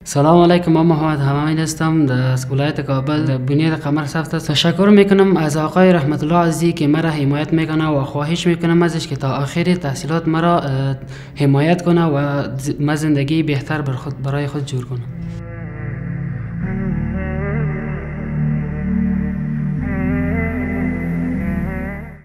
سلام علیکم، من محمد حمید هستم از ولایت کابل در بنیاد قمر سفت. تشکر میکنم از آقای رحمت الله عزیزی که مرا حمایت میکنه و خواهش میکنم ازش که تا آخر تحصیلات مرا حمایت کنه و ما زندگی بهتر برای خود جور کنم.